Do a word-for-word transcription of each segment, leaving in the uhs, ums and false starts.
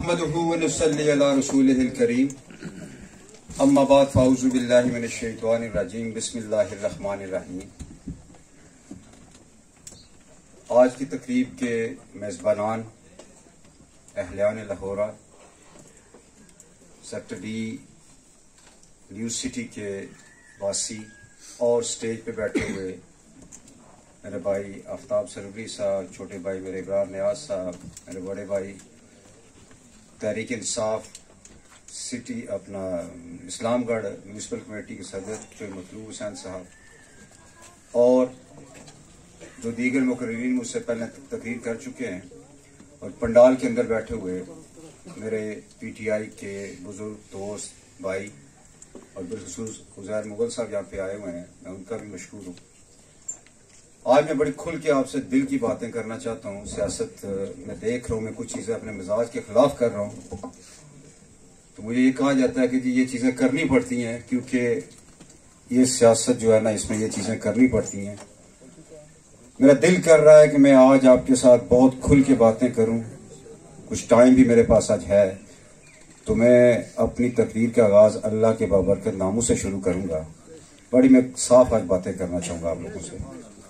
نحمده ونصلي على رسوله الكريم اما بعد فاعوذ باللہ من الشیطان الرجیم بسم اللہ الرحمن الرحیم. آج کی تقریب کے میزبانان اہلیان لاہورہ، سیکٹر ڈی نیو سٹی کے واسی اور سٹیج پہ بیٹھے ہوئے میرے بھائی آفتاب سروری صاحب، چھوٹے بھائی میرے ابرار نیاز صاحب، میرے بڑے بھائی تحریک انصاف سٹی اپنا اسلام گڑھ میونسپل کمیٹی کے صدر مطلوب حسین صاحب، اور جو دیگر مقررین مجھ سے پہلے تقریر کر چکے ہیں، اور پنڈال کے اندر بیٹھے ہوئے میرے پی ٹی آئی کے بزرگ دوست بھائی، اور بالخصوص عزیر مغل صاحب یہاں پہ آئے ہوئے ہیں، میں ان کا بھی مشکور ہوں. آج میں بڑی کھل کے آپ سے دل کی باتیں کرنا چاہتا ہوں. سیاست میں دیکھ رہا ہوں، میں کچھ چیزیں اپنے مزاج کے خلاف کر رہا ہوں، تو مجھے یہ کہا جاتا ہے کہ جی یہ چیزیں کرنی پڑتی ہیں، کیونکہ یہ سیاست جو ہے نا اس میں یہ چیزیں کرنی پڑتی ہیں. میرا دل کر رہا ہے کہ میں آج آپ کے ساتھ بہت کھل کے باتیں کروں. کچھ ٹائم بھی میرے پاس آج ہے، تو میں اپنی تقریر کا آغاز اللہ کے بابرکت ناموں سے شروع کروں گا. بڑی میں صاف آج باتیں کرنا چاہوں گا آپ لوگوں سے.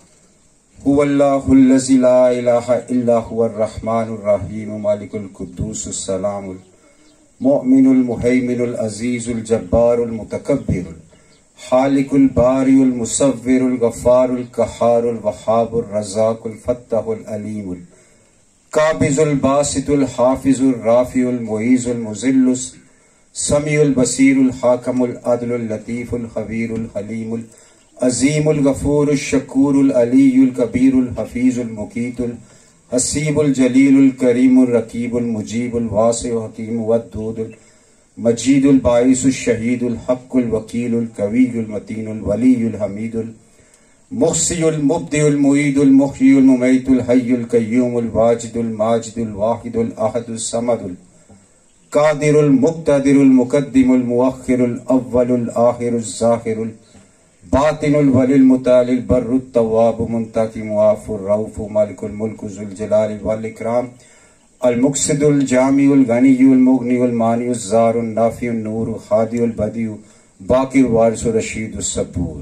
هو اللہ الذی لا الہ الا هو الرحمن الرحیم مالک القدوس السلام المؤمن المہیمن العزیز الجبار المتکبر الخالق الباری المصور الغفار القہار الوہاب الرزاق الفتاح العلیم القابض الباسط الحافظ الرافع المعیز المذل السمیع البصیر الحاکم العدل اللطیف الخبیر الحلیم عظیم الغفور الشکور العلی الکبیر الحفیظ المقیت الحسیب الجلیل الکریم الرقیب المجیب الواسع حکیم ودود المجید الباعث الشہید الحق الوکیل القوی المتین الولی الحمید المحصی المبدع المعید المحیی الممیت الحی القیوم الواجد الماجد الواحد الاحد الصمد القادر المقتدر المقدم المؤخر الاول الاخر الظاہر باطن الولی المتعال البر التواب منتقم معاف الرؤوف مالک الملک ذو الجلال والاکرام المقصد الجامع الغنی المغنی المانع الزار النافع النور خادع البدیع باقی الوارث الرشید الصبور.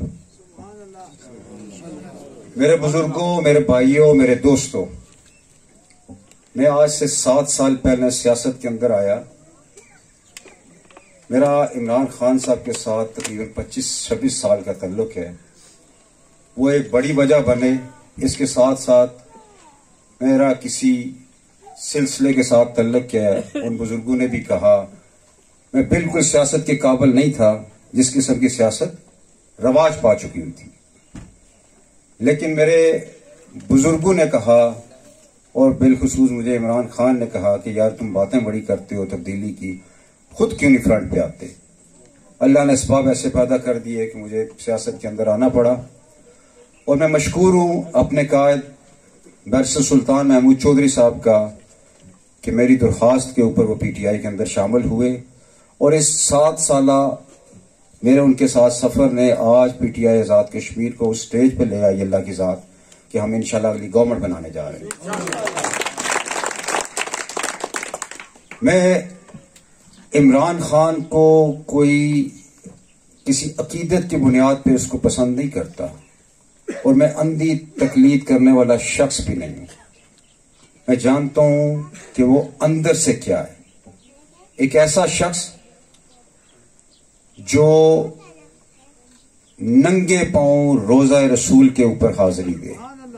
میرے بزرگوں، میرے بھائیوں، میرے دوستوں، میں آج سے سات سال پہلے سیاست کے اندر آیا. میرا عمران خان صاحب کے ساتھ تقریباً پچیس چھبیس سال کا تعلق ہے. وہ ایک بڑی وجہ بنے. اس کے ساتھ ساتھ میرا کسی سلسلے کے ساتھ تعلق کیا ہے. ان بزرگوں نے بھی کہا میں بالکل سیاست کے قابل نہیں تھا جس قسم کی سیاست رواج پا چکی ہوئی تھی، لیکن میرے بزرگوں نے کہا، اور بالخصوص مجھے عمران خان نے کہا کہ یار تم باتیں بڑی کرتے ہو تبدیلی کی، خود کیوں نہیں فرنٹ پہ آتے. اللہ نے اسباب ایسے پیدا کر دیے کہ مجھے سیاست کے اندر آنا پڑا، اور میں مشکور ہوں اپنے قائد بیرسٹر سلطان محمود چودھری صاحب کا کہ میری درخواست کے اوپر وہ پی ٹی آئی کے اندر شامل ہوئے، اور اس سات سالہ میرے ان کے ساتھ سفر نے آج P T I Azad Kashmir کو اس سٹیج پہ لے آئی اللہ کی ذات کہ ہم انشاءاللہ اگلی گورنمنٹ بنانے جا رہے ہیں. میں عمران خان کو کوئی کسی عقیدت کی بنیاد پہ اس کو پسند نہیں کرتا، اور میں اندھی تقلید کرنے والا شخص بھی نہیں ہوں. میں جانتا ہوں کہ وہ اندر سے کیا ہے. ایک ایسا شخص جو ننگے پاؤں روزہ رسول کے اوپر حاضری دے،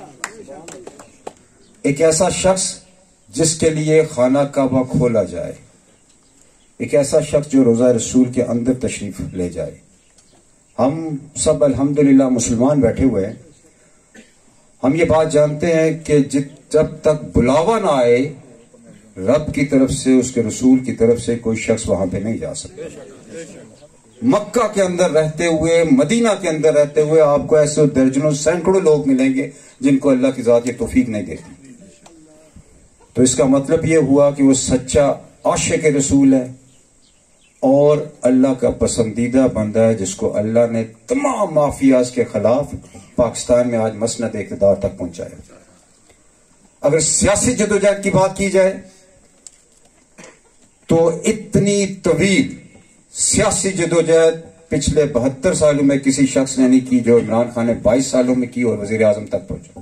ایک ایسا شخص جس کے لیے خانہ کعبہ کھولا جائے، ایک ایسا شخص جو روزہ رسول کے اندر تشریف لے جائے. ہم سب الحمدللہ مسلمان بیٹھے ہوئے ہیں. ہم یہ بات جانتے ہیں کہ جب تک بلاوا نہ آئے رب کی طرف سے، اس کے رسول کی طرف سے، کوئی شخص وہاں پہ نہیں جا سکتا. مکہ کے اندر رہتے ہوئے، مدینہ کے اندر رہتے ہوئے آپ کو ایسے درجنوں سینکڑوں لوگ ملیں گے جن کو اللہ کی ذات یہ توفیق نہیں دیتی. تو اس کا مطلب یہ ہوا کہ وہ سچا عاشق رسول ہے اور اللہ کا پسندیدہ بندہ ہے، جس کو اللہ نے تمام مافیاز کے خلاف پاکستان میں آج مسند اقتدار تک پہنچایا. اگر سیاسی جدوجہد کی بات کی جائے تو اتنی طویل سیاسی جدوجہد پچھلے بہتر سالوں میں کسی شخص نے نہیں کی جو عمران خان نے بائیس سالوں میں کی اور وزیر اعظم تک پہنچا.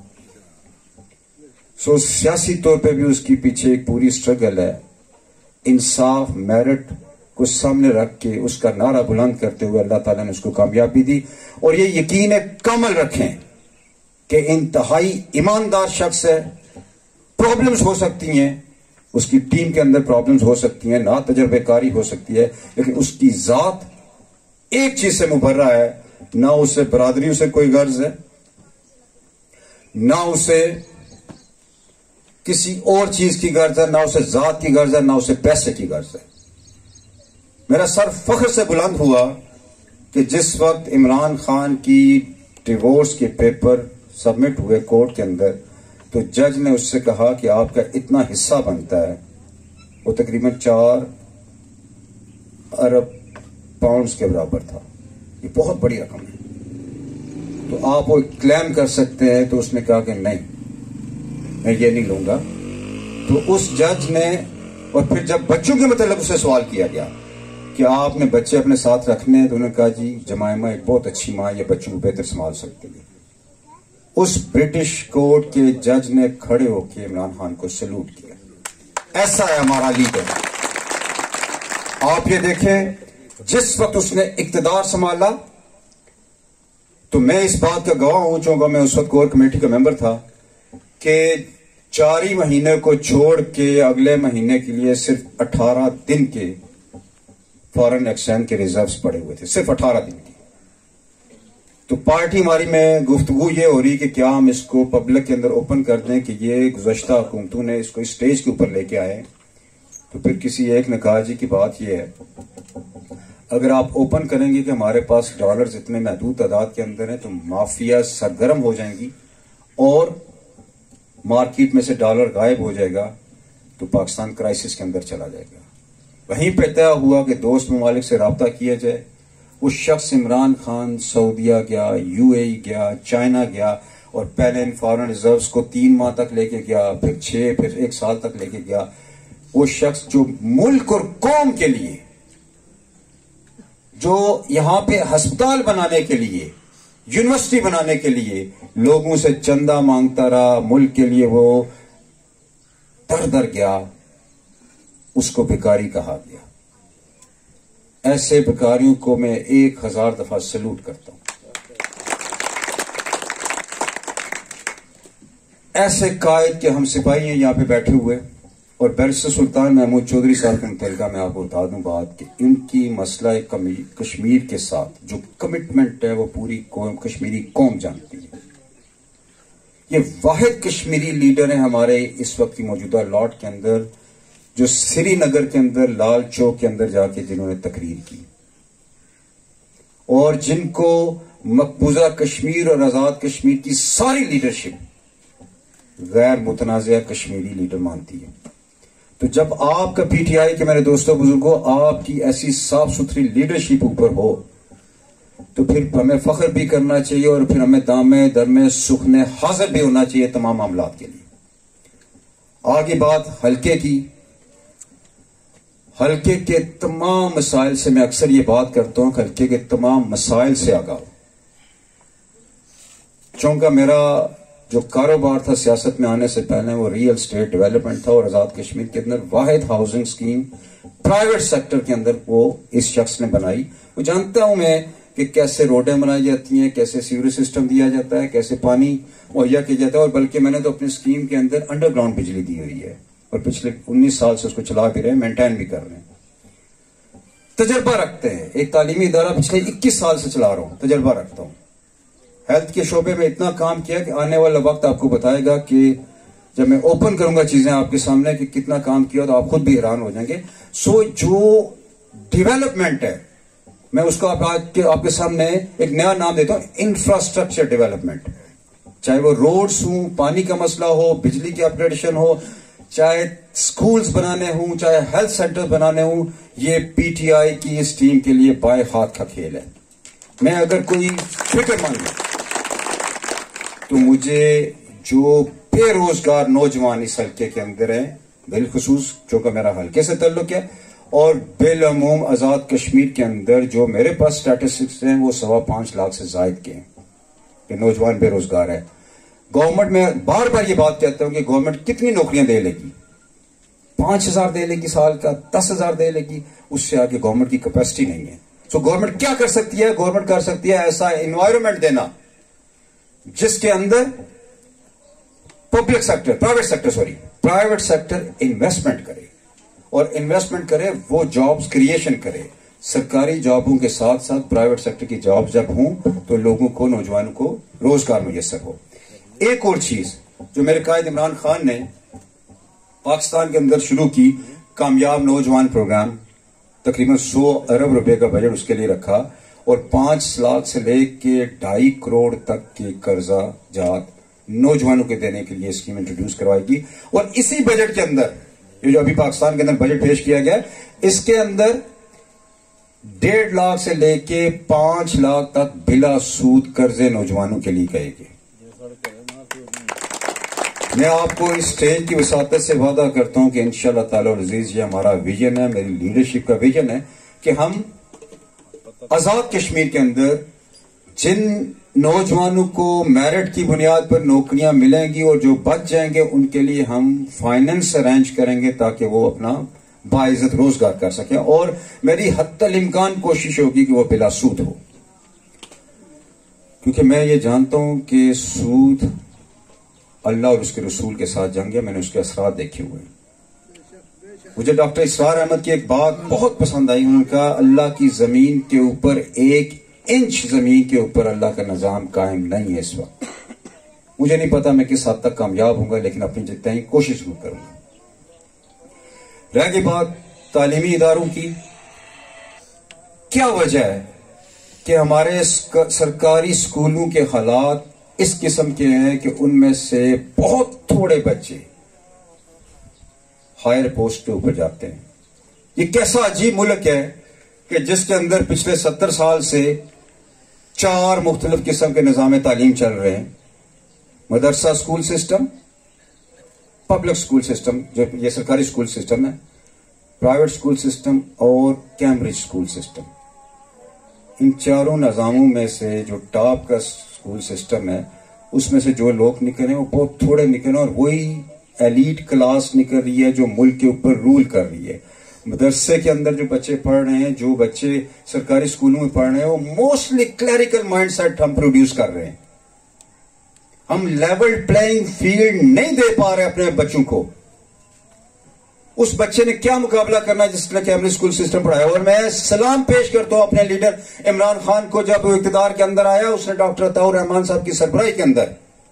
سو سیاسی طور پہ بھی اس کی پیچھے ایک پوری سٹرگل ہے. انصاف میرٹ کو سامنے رکھ کے اس کا نعرہ بلند کرتے ہوئے اللہ تعالیٰ نے اس کو کامیابی دی. اور یہ یقین کامل رکھیں کہ انتہائی ایماندار شخص ہے. پرابلمز ہو سکتی ہیں, اس کی ٹیم کے اندر پرابلمز ہو سکتی ہیں, نا تجربے کاری ہو سکتی ہے, لیکن اس کی ذات ایک چیز سے مبرہ ہے, نہ اسے برادریوں سے کوئی غرض ہے, نہ اسے کسی اور چیز کی غرض ہے, نہ اسے ذات کی غرض ہے, نہ اسے پیسے کی غرض ہے. میرا سر فخر سے بلند ہوا کہ جس وقت عمران خان کی ڈیورس کے پیپر سبمٹ ہوئے کورٹ کے اندر, تو جج نے اس سے کہا کہ آپ کا اتنا حصہ بنتا ہے, وہ تقریباً چار ارب پاؤنڈز کے برابر تھا. یہ بہت بڑی رقم ہے, تو آپ وہ کلیم کر سکتے ہیں. تو اس نے کہا کہ نہیں, میں یہ نہیں لوں گا. تو اس جج نے, اور پھر جب بچوں کے متعلق اس سے سوال کیا گیا کہ آپ نے بچے اپنے ساتھ رکھنے ہیں, تو انہوں نے کہا جی جمائمہ ایک بہت اچھی ماں, یہ بچوں کو بہتر سنبھال سکتی ہے. اس برٹش کورٹ کے جج نے کھڑے ہو کے عمران خان کو سلوٹ کیا. ایسا ہے ہمارا لیڈر. آپ یہ دیکھیں, جس وقت اس نے اقتدار سنبھالا, تو میں اس بات کا گواہ ہوں, چونکہ میں اس وقت کور کمیٹی کا ممبر تھا, کہ چار ہی مہینے کو چھوڑ کے اگلے مہینے کے لیے صرف اٹھارہ دن کے فارن ایکسچینج کے ریزروز پڑے ہوئے تھے, صرف اٹھارہ دن کی. تو پارٹی ہماری میں گفتگو یہ ہو رہی کہ کیا ہم اس کو پبلک کے اندر اوپن کر دیں کہ یہ گزشتہ حکومتوں نے اس کو اسٹیج کے اوپر لے کے آئے. تو پھر کسی ایک نے کہا جی کی بات یہ ہے, اگر آپ اوپن کریں گے کہ ہمارے پاس ڈالرز اتنے محدود تعداد کے اندر ہیں, تو مافیا سرگرم ہو جائیں گی اور مارکیٹ میں سے ڈالر غائب ہو جائے گا, تو پاکستان کرائسس کے اندر چلا جائے گا. وہیں پہ طے ہوا کہ دوست ممالک سے رابطہ کیا جائے. وہ شخص عمران خان سعودیہ گیا, یو اے ای گیا, چائنا گیا, اور پہلے ان فارن ریزروز کو تین ماہ تک لے کے گیا, پھر چھ, پھر ایک سال تک لے کے گیا. وہ شخص جو ملک اور قوم کے لیے, جو یہاں پہ ہسپتال بنانے کے لیے, یونیورسٹی بنانے کے لیے لوگوں سے چندہ مانگتا رہا, ملک کے لیے وہ در در گیا, اس کو بھکاری کہا گیا. ایسے بھکاریوں کو میں ایک ہزار دفعہ سلوٹ کرتا ہوں. ایسے قائد کے ہم سپاہی ہیں یہاں پہ بیٹھے ہوئے. اور بیرسٹر سلطان محمود چودھری صاحب کے متعلقہ میں آپ کو بتا دوں بات کہ ان کی مسئلہ کشمیر کے ساتھ جو کمٹمنٹ ہے وہ پوری قوم, کشمیری قوم جانتی ہے. یہ واحد کشمیری لیڈر ہیں ہمارے اس وقت کی موجودہ لاٹ کے اندر, جو سری نگر کے اندر لال چوک کے اندر جا کے جنہوں نے تقریر کی, اور جن کو مقبوضہ کشمیر اور آزاد کشمیر کی ساری لیڈرشپ غیر متنازع کشمیری لیڈر مانتی ہے. تو جب آپ کا پی ٹی آئی کے میرے دوستوں بزرگوں آپ کی ایسی صاف ستھری لیڈرشپ اوپر ہو, تو پھر ہمیں فخر بھی کرنا چاہیے, اور پھر ہمیں دامے درمے سکھنے حاضر بھی ہونا چاہیے تمام معاملات کے لیے. آگے بات حلقے کی. حلقے کے تمام مسائل سے میں اکثر یہ بات کرتا ہوں کہ حلقے کے تمام مسائل سے آگاہ ہو. چونکہ میرا جو کاروبار تھا سیاست میں آنے سے پہلے وہ ریئل اسٹیٹ ڈیولپمنٹ تھا, اور آزاد کشمیر کے اندر واحد ہاؤسنگ اسکیم پرائیویٹ سیکٹر کے اندر وہ اس شخص نے بنائی. وہ جانتا ہوں میں کہ کیسے روڈیں بنائی جاتی ہیں, کیسے سیوریج سسٹم دیا جاتا ہے, کیسے پانی مہیا کیا جاتا ہے, اور بلکہ میں نے تو اپنی اسکیم کے اندر انڈر گراؤنڈ بجلی دی ہوئی ہے, اور پچھلے انیس سال سے اس کو چلا بھی رہے ہیں, مینٹین بھی کر رہے ہیں. تجربہ رکھتے ہیں, ایک تعلیمی ادارہ پچھلے اکیس سال سے چلا رہا ہوں, تجربہ رکھتا ہوں. ہیلتھ کے شعبے میں اتنا کام کیا کہ آنے والا وقت آپ کو بتائے گا کہ جب میں اوپن کروں گا چیزیں آپ کے سامنے کہ کتنا کام کیا تو آپ خود بھی حیران ہو جائیں گے. سو جو ڈیولپمنٹ ہے میں اس کو آپ کے سامنے ایک نیا نام دیتا ہوں, انفراسٹرکچر ڈیولپمنٹ. چاہے وہ روڈز ہوں, پانی کا مسئلہ ہو, بجلی کی اپگریڈیشن ہو, چاہے سکولز بنانے ہوں, چاہے ہیلتھ سینٹر بنانے ہوں, یہ پی ٹی آئی کی اس ٹیم کے لیے بائیں ہاتھ کا کھیل ہے. میں اگر کوئی فکر مند ہوں تو مجھے جو بے روزگار نوجوان اس حلقے کے اندر ہیں, بالخصوص چونکہ میرا حلقے سے تعلق ہے, اور بالعموم آزاد کشمیر کے اندر جو میرے پاس اسٹیٹسٹکس ہیں وہ سوا پانچ لاکھ سے زائد کے ہیں کہ نوجوان بے روزگار ہے. گورنمنٹ میں بار بار یہ بات کہتا ہوں کہ گورنمنٹ کتنی نوکریاں دے لے گی؟ پانچ ہزار دے لے گی سال کا، دس ہزار دے لے گی، اس سے آگے گورنمنٹ کی کیپیسٹی نہیں ہے. سو گورنمنٹ کیا کر سکتی ہے؟ گورنمنٹ کر سکتی ہے ایسا انوائرمنٹ دینا جس کے اندر public sector private sector sorry private sector investment کرے، اور انویسٹمنٹ کرے وہ جابز کریشن کرے. سرکاری جابوں کے ساتھ ساتھ پرائیویٹ سیکٹر کی جابز جب ہوں تو لوگوں کو، نوجوانوں کو روزگار میسر ہو. ایک اور چیز جو میرے قائد عمران خان نے پاکستان کے اندر شروع کی، کامیاب نوجوان پروگرام، تقریباً سو ارب روپے کا بجٹ اس کے لیے رکھا، اور پانچ لاکھ سے لے کے ڈھائی کروڑ تک کے قرضہ جات نوجوانوں کے دینے کے لیے اسکیم انٹروڈیوس کروائے گی. اور اسی بجٹ کے اندر یہ جو ابھی پاکستان کے اندر بجٹ پیش کیا گیا اس کے اندر ڈیڑھ لاکھ سے لے کے پانچ لاکھ تک بلا سود قرضے نوجوانوں کے لیے کہے گے. میں آپ کو اس اسٹیج کی وساطت سے وعدہ کرتا ہوں کہ انشاءاللہ تعالی العزیز یہ ہمارا ویژن ہے، میری لیڈرشپ کا ویژن ہے کہ ہم آزاد کشمیر کے اندر جن نوجوانوں کو میرٹ کی بنیاد پر نوکریاں ملیں گی اور جو بچ جائیں گے ان کے لیے ہم فائننس ارینج کریں گے تاکہ وہ اپنا باعزت روزگار کر سکیں، اور میری حتی الامکان کوشش ہوگی کہ وہ بلا سود ہو، کیونکہ میں یہ جانتا ہوں کہ سود اللہ اور اس کے رسول کے ساتھ جنگ ہے. میں نے اس کے اثرات دیکھے ہوئے ہیں. مجھے ڈاکٹر اسرار احمد کی ایک بات بہت پسند آئی. انہوں نے کہا اللہ کی زمین کے اوپر ایک انچ زمین کے اوپر اللہ کا نظام قائم نہیں ہے اس وقت. مجھے نہیں پتا میں کس حد تک کامیاب ہوں گا، لیکن اپنی جتنی کوشش ضرور کروں گا. رہ گئی بات تعلیمی اداروں کی، کیا وجہ ہے کہ ہمارے سرکاری اسکولوں کے حالات اس قسم کے ہیں کہ ان میں سے بہت تھوڑے بچے ہائر پوسٹ کے اوپر جاتے ہیں. یہ کیسا عجیب ملک ہے کہ جس کے اندر پچھلے ستر سال سے چار مختلف قسم کے نظام تعلیم چل رہے ہیں. مدرسہ school system, public school system جو یہ سرکاری اسکول سسٹم ہے، پرائیویٹ اسکول سسٹم اور کیمبرج اسکول سسٹم. ان چاروں نظاموں میں سے جو ٹاپ کا اسکول سسٹم ہے اس میں سے جو لوگ نکل رہے ہیں وہ بہت تھوڑے نکل رہے ہیں، اور وہی ایلیٹ کلاس نکل رہی ہے جو ملک کے اوپر رول کر رہی ہے. مدرسے کے اندر جو بچے پڑھ رہے ہیں، جو بچے سرکاری اسکولوں میں پڑھ رہے ہیں، وہ موسٹلی کلیریکل مائنڈ سیٹ ہم پروڈیوس کر رہے ہیں. ہم لیول پلینگ فیلڈ نہیں دے پا رہے اپنے بچوں کو. اس بچے نے کیا مقابلہ کرنا جس نے کیمبرج اسکول سسٹم پڑھایا. اور میں سلام پیش کرتا ہوں اپنے لیڈر عمران خان کو. جب وہ اقتدار کے اندر آیا اس نے ڈاکٹر عطاء الرحمان صاحب کی سربراہی کے اندر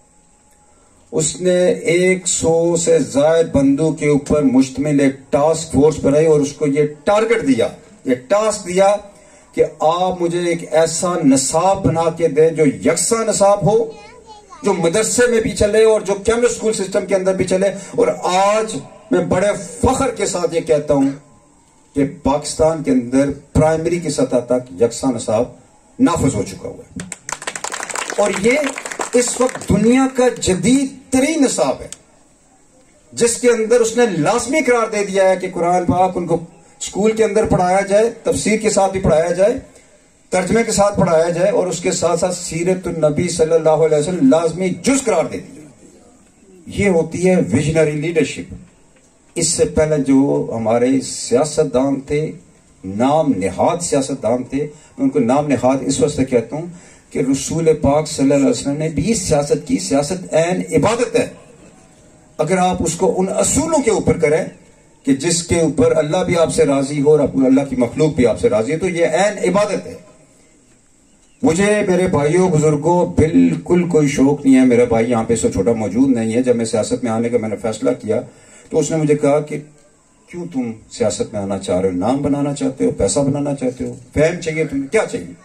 اس نے ایک سو سے زائد بندوں کے اوپر مشتمل ایک ٹاسک فورس بنائی اور اس کو یہ ٹارگٹ دیا، یہ ٹاسک دیا کہ آپ مجھے ایک ایسا نصاب بنا کے دیں جو یکساں نصاب ہو، جو مدرسے میں بھی چلے اور جو کیمبرج اسکول سسٹم کے اندر بھی چلے. اور آج میں بڑے فخر کے ساتھ یہ کہتا ہوں کہ پاکستان کے اندر پرائمری کی سطح تک یکساں نصاب نافذ ہو چکا ہوا ہے، اور یہ اس وقت دنیا کا جدید ترین نصاب ہے جس کے اندر اس نے لازمی قرار دے دیا ہے کہ قرآن پاک ان کو اسکول کے اندر پڑھایا جائے، تفسیر کے ساتھ بھی پڑھایا جائے، ترجمے کے ساتھ پڑھایا جائے، اور اس کے ساتھ ساتھ سیرت النبی صلی اللہ علیہ وسلم لازمی جز قرار دے دیا. یہ ہوتی ہے ویژنری لیڈرشپ. اس سے پہلے جو ہمارے سیاستدان تھے، نام نہاد سیاستدان تھے، میں ان کو نام نہاد اس وقت سے کہتا ہوں کہ رسول پاک صلی اللہ علیہ وسلم نے بھی سیاست کی. سیاست عین عبادت ہے. اگر آپ اس کو ان اصولوں کے اوپر کریں کہ جس کے اوپر اللہ بھی آپ سے راضی ہو اور اللہ کی مخلوق بھی آپ سے راضی ہے، تو یہ عین عبادت ہے. مجھے میرے بھائیوں بزرگوں بالکل کوئی شوق نہیں ہے. میرا بھائی یہاں پہ سو چھوٹا موجود نہیں ہے. جب میں سیاست میں آنے کا میں نے فیصلہ کیا تو اس نے مجھے کہا کہ کیوں تم سیاست میں آنا چاہ رہے ہو؟ نام بنانا چاہتے ہو؟ پیسہ بنانا چاہتے ہو؟ فیم چاہیے تمہیں؟ کیا چاہیے؟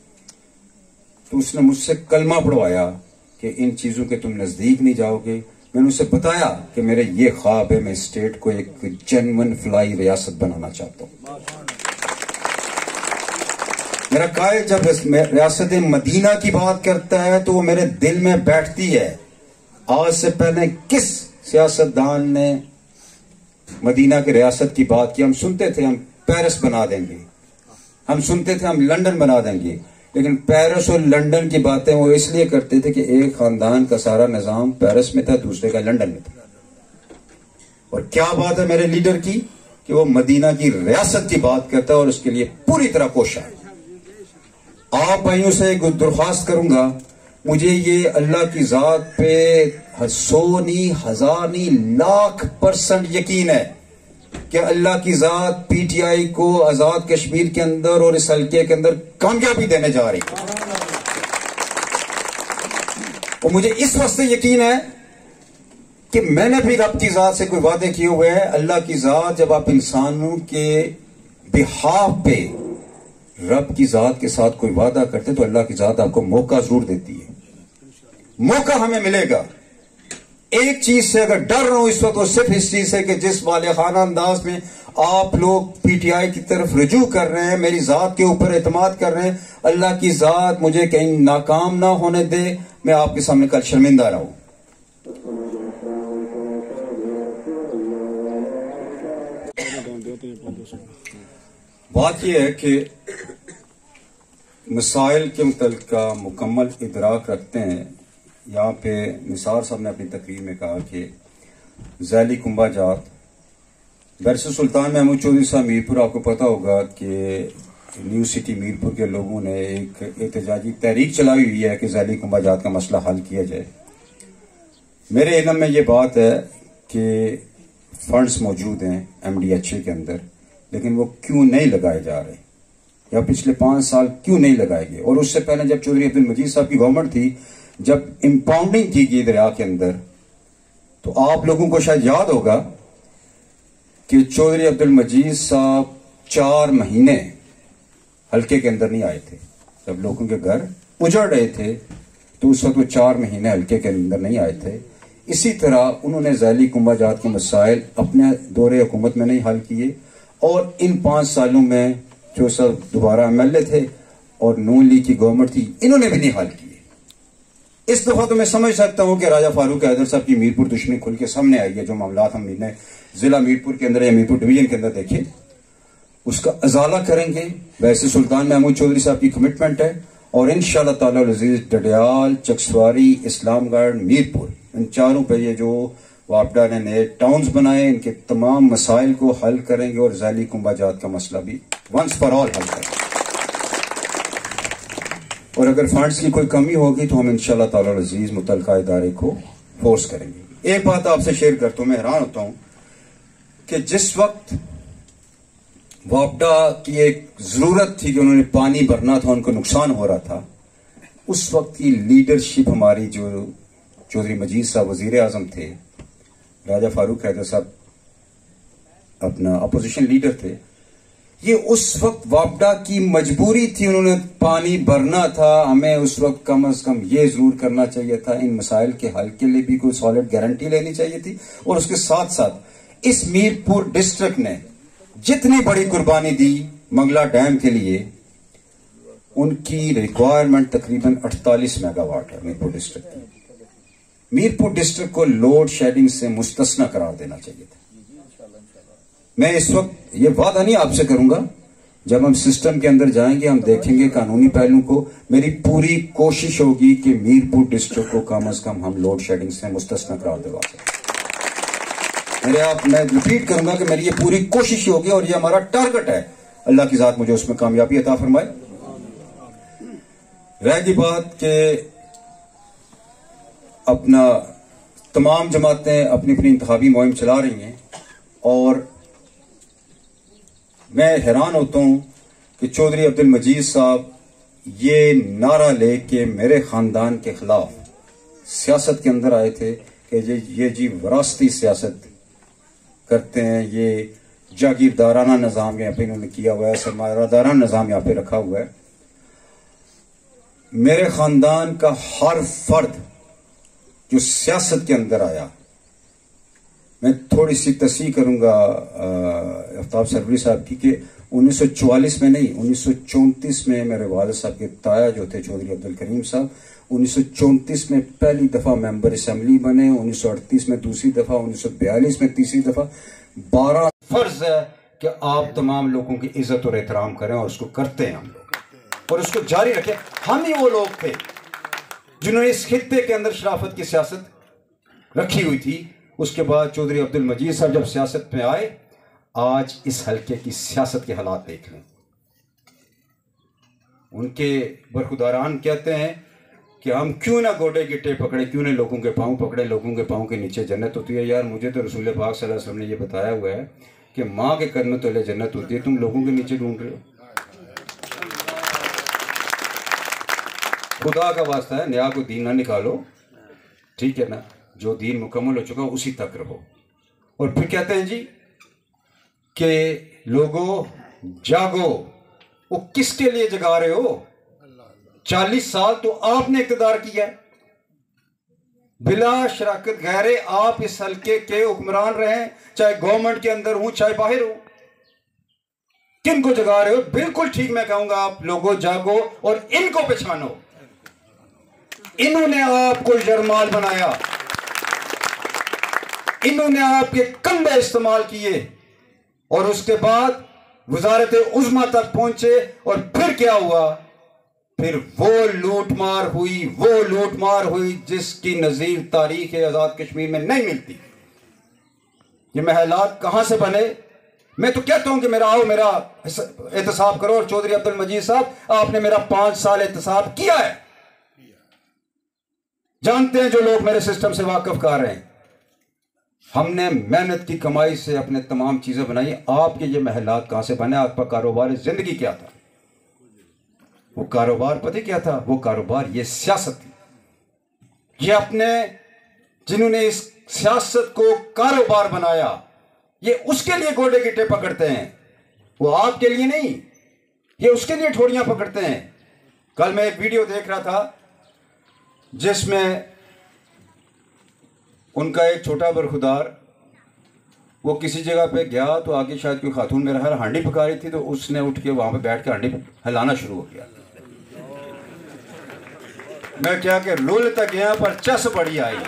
تو اس نے مجھ سے کلمہ پڑھوایا کہ ان چیزوں کے تم نزدیک نہیں جاؤ گے. میں نے اسے بتایا کہ میرے یہ خواب ہے، میں اسٹیٹ کو ایک جنون فلائی ریاست بنانا چاہتا ہوں. میرا قائد جب ریاست مدینہ کی بات کرتا ہے تو وہ میرے دل میں بیٹھتی ہے. آج سے پہلے کس سیاستدان نے مدینہ کی ریاست کی بات کی؟ ہم سنتے تھے، ہم پیرس بنا دیں گے. ہم سنتے تھے ہم لنڈن بنا دیں گے، لیکن پیرس اور لنڈن کی باتیں وہ اس لیے کرتے تھے کہ ایک خاندان کا سارا نظام پیرس میں تھا، دوسرے کا لنڈن میں تھا. اور کیا بات ہے میرے لیڈر کی کہ وہ مدینہ کی ریاست کی بات کرتا ہے اور اس کے لیے پوری طرح کوشاں ہے. آپ بھائیوں سے ایک درخواست کروں گا، مجھے یہ اللہ کی ذات پہ سو نہیں ہزار نہیں لاکھ پرسنٹ یقین ہے کہ اللہ کی ذات پی ٹی آئی کو آزاد کشمیر کے اندر اور اس حلقے کے اندر کامیابی دینے جا رہی ہے. اور مجھے اس وقت سے یقین ہے کہ میں نے بھی رب کی ذات سے کوئی وعدے کیے ہوئے ہیں. اللہ کی ذات جب آپ انسانوں کے بہاف پہ رب کی ذات کے ساتھ کوئی وعدہ کرتے تو اللہ کی ذات آپ کو موقع ضرور دیتی ہے. موقع ہمیں ملے گا. ایک چیز سے اگر ڈر رہا ہوں اس وقت، وہ صرف اس چیز سے کہ جس والے خانہ انداز میں آپ لوگ پی ٹی آئی کی طرف رجوع کر رہے ہیں، میری ذات کے اوپر اعتماد کر رہے ہیں، اللہ کی ذات مجھے کہیں ناکام نہ ہونے دے، میں آپ کے سامنے کل شرمندہ رہوں. بات یہ ہے کہ مسائل کے متعلق مکمل ادراک رکھتے ہیں. یہاں پہ نثار صاحب نے اپنی تقریر میں کہا کہ ذیلی کنبہ جات بیرسٹر سلطان محمود چودھری صاحب میرپور، آپ کو پتا ہوگا کہ نیو سٹی میرپور کے لوگوں نے ایک احتجاجی تحریک چلائی ہوئی ہے کہ ذیلی کنبہ جات کا مسئلہ حل کیا جائے. میرے علم میں یہ بات ہے کہ فنڈز موجود ہیں ایم ڈی ایچ اے کے اندر، لیکن وہ کیوں نہیں لگائے جا رہے، یا پچھلے پانچ سال کیوں نہیں لگائے گئے. اور اس سے پہلے جب چودھری عبد المجید صاحب کی گورنمنٹ تھی، جب امپاؤنڈنگ کی گئی دریا کے اندر، تو آپ لوگوں کو شاید یاد ہوگا کہ چودھری عبد المجید صاحب چار مہینے حلقے کے اندر نہیں آئے تھے. جب لوگوں کے گھر اجڑ رہے تھے تو اس وقت وہ چار مہینے حلقے کے اندر نہیں آئے تھے. اسی طرح انہوں نے ذیلی کنبہ جات کے مسائل اپنے دور حکومت میں نہیں حل کیے، اور ان پانچ سالوں میں جو سب دوبارہ ایم ایل اے تھے اور نون لیگ کی گورنمنٹ تھی، انہوں نے بھی نہیں حل کیے. اس دفعہ تو میں سمجھ سکتا ہوں کہ راجہ فاروق حیدر صاحب کی میرپور دشمنی کھل کے سامنے آئی ہے. جو معاملات ہم نے ضلع میرپور کے اندر یا میرپور ڈویژن کے اندر دیکھے، اس کا ازالہ کریں گے. ویسے سلطان محمود چودھری صاحب کی کمٹمنٹ ہے، اور انشاءاللہ تعالی العزیز ڈڈیال، چکسواری، اسلام گڑھ، میرپور، ان چاروں پہ یہ جو واپڈا نے نئے ٹاؤنز بنائے، ان کے تمام مسائل کو حل کریں گے، اور ذیلی کنبہ جات کا مسئلہ بھی ونس فار آل حل کریں گے. اور اگر فنڈز کی کوئی کمی ہوگی تو ہم انشاءاللہ تعالی العزیز متعلقہ ادارے کو فورس کریں گے. ایک بات آپ سے شیئر کرتا ہوں، میں حیران ہوتا ہوں کہ جس وقت واپڈا کی ایک ضرورت تھی کہ انہوں نے پانی بھرنا تھا، ان کو نقصان ہو رہا تھا، اس وقت کی لیڈرشپ ہماری، جو چودھری مجید صاحب وزیر اعظم تھے، راجہ فاروق حیدر صاحب اپنا اپوزیشن لیڈر تھے، یہ اس وقت واپڈا کی مجبوری تھی، انہوں نے پانی بھرنا تھا. ہمیں اس وقت کم از کم یہ ضرور کرنا چاہیے تھا، ان مسائل کے حل کے لیے بھی کوئی سالڈ گارنٹی لینی چاہیے تھی. اور اس کے ساتھ ساتھ اس میرپور ڈسٹرکٹ نے جتنی بڑی قربانی دی منگلا ڈیم کے لیے، ان کی ریکوائرمنٹ تقریباً اڑتالیس میگا واٹ ہے میرپور ڈسٹرکٹ کی. میرپور ڈسٹرکٹ کو لوڈ شیڈنگ سے مستثنا قرار دینا چاہیے تھا. میں اس وقت یہ وعدہ نہیں آپ سے کروں گا، جب ہم سسٹم کے اندر جائیں گے ہم دیکھیں گے قانونی پہلو کو. میری پوری کوشش ہوگی کہ میرپور ڈسٹرکٹ کو کم از کم ہم لوڈ شیڈنگ سے مستثنا قرار دلوا سکیں. میرے آپ میں ریپیٹ کروں گا کہ میری یہ پوری کوشش ہوگی، اور یہ ہمارا ٹارگٹ ہے. اللہ کی ذات مجھے اس میں کامیابی عطا فرمائے. رہ گئی بات کہ اپنا تمام جماعتیں اپنی اپنی انتخابی مہم چلا رہی ہیں، اور میں حیران ہوتا ہوں کہ چودھری عبد المجید صاحب یہ نعرہ لے کے میرے خاندان کے خلاف سیاست کے اندر آئے تھے کہ یہ جی وراثتی سیاست کرتے ہیں، یہ جاگیردارانہ نظام یہاں پہ انہوں نے کیا ہوا ہے، سرمایہ دارانہ نظام یہاں پہ رکھا ہوا ہے. میرے خاندان کا ہر فرد جو سیاست کے اندر آیا، میں تھوڑی سی تصحیح کروں گا آفتاب سروری صاحب کی کہ انیس سو چوالیس میں نہیں، انیس سو چونتیس میں میرے والد صاحب کے تایا جو تھے چودھری عبد الکریم صاحب، انیس سو چونتیس میں پہلی دفعہ ممبر اسمبلی بنے، انیس سو اڑتیس میں دوسری دفعہ، انیس سو بیالیس میں تیسری دفعہ. بارہ فرض ہے کہ آپ تمام لوگوں کی عزت اور احترام کریں، اور اس کو کرتے ہیں ہم لوگ، اور اس کو جاری رکھیں۔ ہم ہی وہ لوگ تھے جنہوں نے اس خطے کے اندر شرافت کی سیاست رکھی ہوئی تھی۔ اس کے بعد چودھری عبد المجید صاحب جب سیاست میں آئے، آج اس حلقے کی سیاست کے حالات دیکھ لیں۔ ان کے برخوداران کہتے ہیں کہ ہم کیوں نہ گوڈے گٹے پکڑے، کیوں نہ لوگوں کے پاؤں پکڑے، لوگوں کے پاؤں کے نیچے جنت ہوتی ہے۔ یار مجھے تو رسول پاک صلی اللہ علیہ وسلم نے یہ بتایا ہوا ہے کہ ماں کے قدموں تلے جنت ہوتی ہے، تم لوگوں کے نیچے ڈھونڈ رہے ہو۔ خدا کا واسطہ ہے، نیا کو دین نہ نکالو، ٹھیک ہے نا؟ جو دین مکمل ہو چکا اسی تک رہو۔ اور پھر کہتے ہیں جی کہ لوگوں جاگو، وہ کس کے لیے جگا رہے ہو؟ چالیس سال تو آپ نے اقتدار کیا ہے، بلا شراکت غیرے آپ اس حلقے کے حکمران رہیں، چاہے گورنمنٹ کے اندر ہوں چاہے باہر ہوں۔ کن کو جگا رہے ہو؟ بالکل ٹھیک میں کہوں گا، آپ لوگوں جاگو اور ان کو پہچانو۔ انہوں نے آپ کو یرغمال بنایا، انہوں نے آپ کے کندھے استعمال کیے، اور اس کے بعد وزارت عظمیٰ تک پہنچے، اور پھر کیا ہوا؟ پھر وہ لوٹ مار ہوئی، وہ لوٹ مار ہوئی جس کی نظیر تاریخ آزاد کشمیر میں نہیں ملتی۔ یہ محلات کہاں سے بنے؟ میں تو کہتا ہوں کہ میرا آؤ، میرا احتساب کرو، اور چودھری عبد المجید صاحب آپ نے میرا پانچ سال احتساب کیا ہے، جانتے ہیں جو لوگ میرے سسٹم سے واقف کر رہے ہیں۔ ہم نے محنت کی کمائی سے اپنے تمام چیزیں بنائی۔ آپ کے یہ محلات کہاں سے بنے؟ آپ کا کاروبار زندگی کیا تھا؟ وہ کاروبار پتہ کیا تھا؟ وہ کاروبار یہ سیاست تھی۔ یہ اپنے جنہوں نے اس سیاست کو کاروبار بنایا، یہ اس کے لیے گوڈے گٹے پکڑتے ہیں، وہ آپ کے لیے نہیں، یہ اس کے لیے ٹھوڑیاں پکڑتے ہیں۔ کل میں ایک ویڈیو دیکھ رہا تھا جس میں ان کا ایک چھوٹا برخودار وہ کسی جگہ پہ گیا، تو آگے شاید کوئی خاتون میرا خیال ہانڈی پکا رہی تھی، تو اس نے اٹھ کے وہاں پہ بیٹھ کے ہانڈی ہلانا شروع ہو گیا۔ میں کیا کہ رول تک گیا پر چس بڑی آئی۔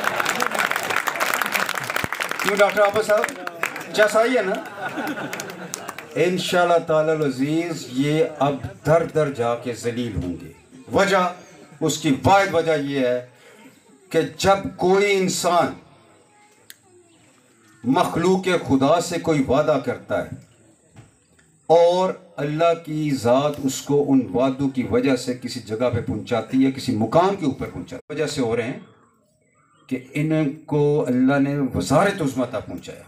کیوں ڈاکٹر عابد صاحب؟ چس آئی ہے نا؟ انشاءاللہ تعالی العزیز یہ اب در در جا کے ذلیل ہوں گے۔ وجہ، اس کی واحد وجہ یہ ہے کہ جب کوئی انسان مخلوق خدا سے کوئی وعدہ کرتا ہے اور اللہ کی ذات اس کو ان وعدوں کی وجہ سے کسی جگہ پہ پہنچاتی ہے، کسی مقام کے اوپر پہنچاتی ہے، وجہ سے ہو رہے ہیں کہ ان کو اللہ نے وزارت عظمیٰ تک پہنچایا،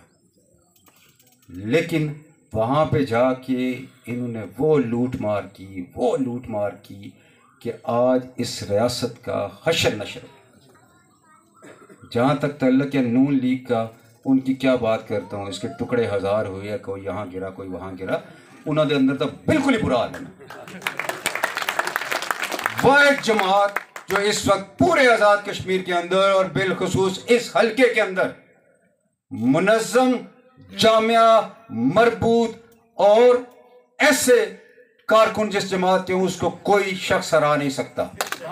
لیکن وہاں پہ جا کے انہوں نے وہ لوٹ مار کی، وہ لوٹ مار کی کہ آج اس ریاست کا حشر نشر ہے۔ جہاں تک تعلق ہے نون لیگ کا، ان کی کیا بات کرتا ہوں، اس کے ٹکڑے ہزار ہوئے، کوئی یہاں گرا کوئی وہاں گرا، انہوں نے اندر تک بالکل ہی برا حال ہے۔ واحد جماعت جو اس وقت پورے آزاد کشمیر کے اندر اور بالخصوص اس حلقے کے اندر منظم، جامعہ، مربوط اور ایسے کارکن جس جماعت کے ہوں، اس کو کوئی شخص ہرا نہیں سکتا۔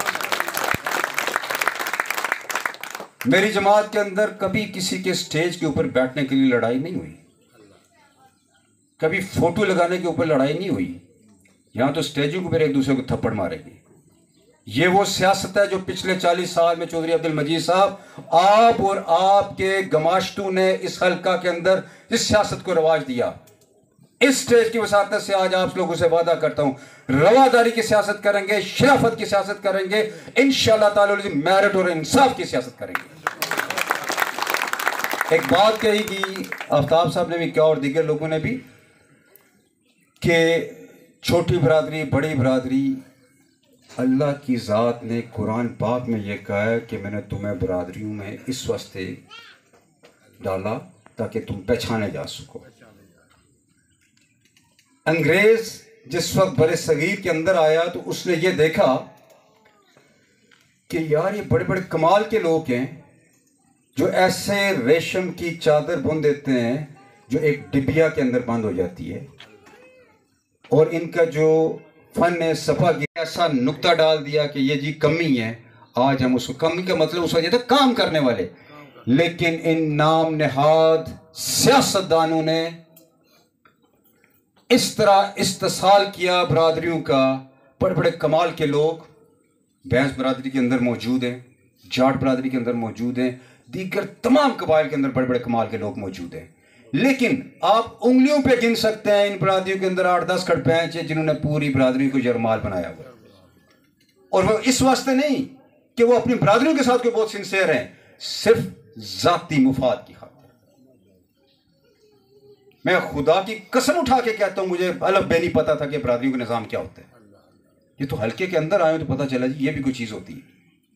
میری جماعت کے اندر کبھی کسی کے سٹیج کے اوپر بیٹھنے کے لیے لڑائی نہیں ہوئی، کبھی فوٹو لگانے کے اوپر لڑائی نہیں ہوئی۔ یہاں تو سٹیجوں کے اوپر ایک دوسرے کو تھپڑ مارے گی۔ یہ وہ سیاست ہے جو پچھلے چالیس سال میں چودھری عبد المجید صاحب، آپ اور آپ کے گماشتوں نے اس حلقہ کے اندر اس سیاست کو رواج دیا۔ اس سٹیج کی وساطت سے آج آپ لوگوں سے وعدہ کرتا ہوں، رواداری کی سیاست کریں گے، شرافت کی سیاست کریں گے، انشاءاللہ تعالی میرٹ اور انصاف کی سیاست کریں گے۔ ایک بات کہی کہ آفتاب صاحب نے بھی کیا اور دیگر لوگوں نے بھی، کہ چھوٹی برادری بڑی برادری، اللہ کی ذات نے قرآن پاک میں یہ کہا ہے کہ میں نے تمہیں برادریوں میں اس واسطے ڈالا تاکہ تم پہچانے جا سکو۔ انگریز جس وقت برِ صغیر کے اندر آیا تو اس نے یہ دیکھا کہ یار یہ بڑے بڑے کمال کے لوگ ہیں جو ایسے ریشم کی چادر بن دیتے ہیں جو ایک ڈبیا کے اندر بند ہو جاتی ہے، اور ان کا جو فن ہے صفا کی ایسا نقطہ ڈال دیا کہ یہ جی کمی ہے۔ آج ہم اس کو، کمی کا مطلب اس وجہ تھا کام کرنے والے، لیکن ان نام نہاد سیاستدانوں نے اس طرح استحصال کیا برادریوں کا. بڑے بڑے کمال کے لوگ بینس برادری کے اندر موجود ہیں, جاٹ برادری کے اندر موجود ہیں, دیگر تمام قبائل کے اندر بڑے بڑے کمال کے لوگ موجود ہیں. لیکن آپ انگلیوں پہ گن سکتے ہیں ان برادریوں کے اندر آٹھ دس کھڑ پینچ ہیں جنہوں نے پوری برادری کو یرغمال بنایا ہوا. اور وہ اس واسطے نہیں کہ وہ اپنی برادریوں کے ساتھ کوئی بہت سنسیئر ہیں, صرف ذاتی مفاد کی خاطر. میں خدا کی قسم اٹھا کے کہتا ہوں مجھے الف بے نہیں پتا تھا کہ برادریوں کا نظام کیا ہوتا ہے. یہ تو حلقے کے اندر آئے تو پتا چلا جی یہ بھی کوئی چیز ہوتی ہے.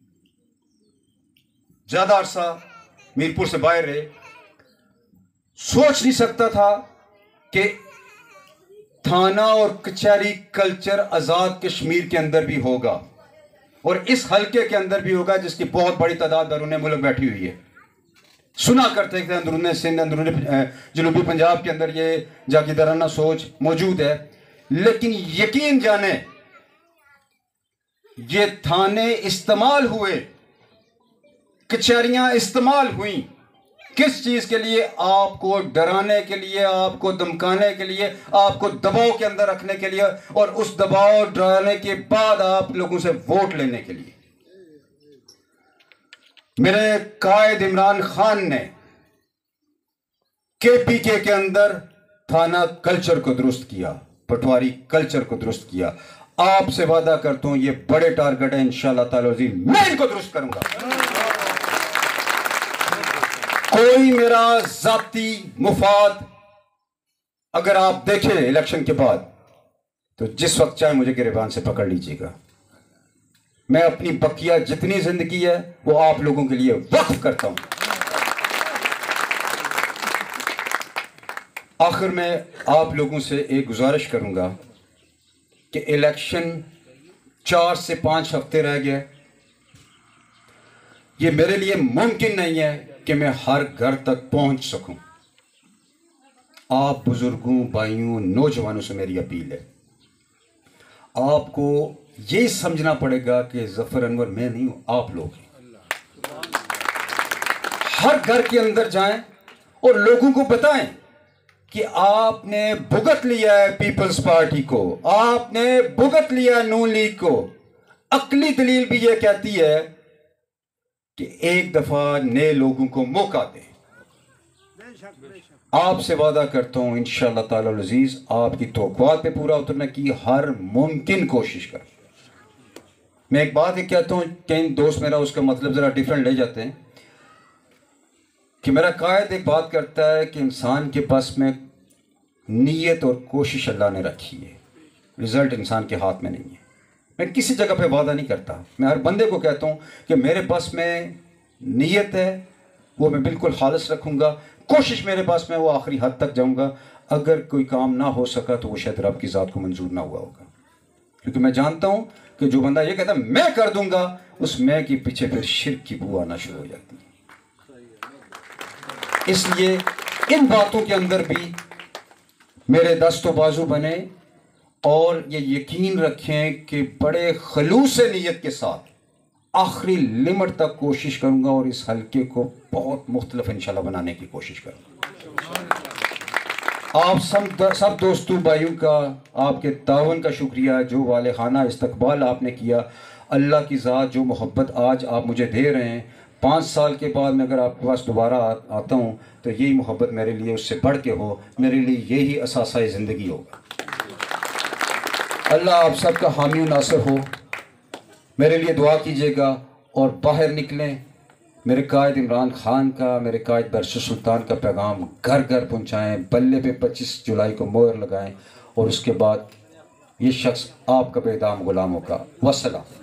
زیادہ عرصہ میرپور سے باہر رہے, سوچ نہیں سکتا تھا کہ تھانہ اور کچہری کلچر آزاد کشمیر کے اندر بھی ہوگا اور اس حلقے کے اندر بھی ہوگا جس کی بہت بڑی تعداد بیرون ملک بیٹھی ہوئی ہے. سنا کرتے کہ اندرون سندھ اندرون جنوبی پنجاب کے اندر یہ جاگیردارانہ سوچ موجود ہے, لیکن یقین جانیں یہ تھانے استعمال ہوئے, کچہریاں استعمال ہوئیں کس چیز کے لیے؟ آپ کو ڈرانے کے لیے, آپ کو دھمکانے کے لیے, آپ کو دباؤ کے اندر رکھنے کے لیے, اور اس دباؤ ڈرانے کے بعد آپ لوگوں سے ووٹ لینے کے لیے. میرے قائد عمران خان نے کے پی کے کے اندر تھانہ کلچر کو درست کیا, پٹواری کلچر کو درست کیا. آپ سے وعدہ کرتا ہوں یہ بڑے ٹارگٹ ہیں, انشاءاللہ تعالی عزیز میں ان کو درست کروں گا. کوئی میرا ذاتی مفاد اگر آپ دیکھیں الیکشن کے بعد تو جس وقت چاہے مجھے گریبان سے پکڑ لیجئے گا. میں اپنی بقیہ جتنی زندگی ہے وہ آپ لوگوں کے لیے وقف کرتا ہوں. آخر میں آپ لوگوں سے ایک گزارش کروں گا کہ الیکشن چار سے پانچ ہفتے رہ گئے. یہ میرے لیے ممکن نہیں ہے کہ میں ہر گھر تک پہنچ سکوں. آپ بزرگوں, بھائیوں, نوجوانوں سے میری اپیل ہے, آپ کو یہ سمجھنا پڑے گا کہ ظفر انور میں نہیں ہوں, آپ لوگ ہیں. ہر گھر کے اندر جائیں اور لوگوں کو بتائیں کہ آپ نے بھگت لیا ہے پیپلز پارٹی کو, آپ نے بھگت لیا ہے نون لیگ کو. عقلی دلیل بھی یہ کہتی ہے کہ ایک دفعہ نئے لوگوں کو موقع دیں. آپ سے وعدہ کرتا ہوں انشاءاللہ تعالی العزیز آپ کی توقعات پہ پورا اترنے کی ہر ممکن کوشش کریں. میں ایک بات یہ کہتا ہوں, کئی دوست میرا اس کا مطلب ذرا ڈیفرنٹ لے جاتے ہیں, کہ میرا قائد ایک بات کرتا ہے کہ انسان کے پاس میں نیت اور کوشش اللہ نے رکھی ہے, رزلٹ انسان کے ہاتھ میں نہیں ہے. میں کسی جگہ پہ وعدہ نہیں کرتا, میں ہر بندے کو کہتا ہوں کہ میرے پاس میں نیت ہے وہ میں بالکل خالص رکھوں گا, کوشش میرے پاس میں وہ آخری حد تک جاؤں گا. اگر کوئی کام نہ ہو سکا تو وہ شاید رب کی ذات کو منظور نہ ہوا ہوگا, کیونکہ میں جانتا ہوں کہ جو بندہ یہ کہتا ہے میں کر دوں گا, اس میں کے پیچھے پھر شرک کی بو آنا شروع ہو جاتی ہے. اس لیے ان باتوں کے اندر بھی میرے دست و بازو بنے اور یہ یقین رکھیں کہ بڑے خلوص نیت کے ساتھ آخری لمٹ تک کوشش کروں گا اور اس حلقے کو بہت مختلف انشاءاللہ بنانے کی کوشش کروں گا. آپ سب سب دوستوں بھائیوں کا آپ کے تعاون کا شکریہ, جو والہانہ استقبال آپ نے کیا. اللہ کی ذات جو محبت آج آپ مجھے دے رہے ہیں, پانچ سال کے بعد میں اگر آپ کے پاس دوبارہ آتا ہوں تو یہی محبت میرے لیے اس سے بڑھ کے ہو, میرے لیے یہی اثاثۂ زندگی ہوگا. اللہ آپ سب کا حامی و ناصر ہو. میرے لیے دعا کیجیے گا اور باہر نکلیں. میرے قائد عمران خان کا, میرے قائد برش سلطان کا پیغام گھر گھر پہنچائیں, بلے پہ پچیس جولائی کو مہر لگائیں, اور اس کے بعد یہ شخص آپ کا بے دام غلام ہوگا. والسلام.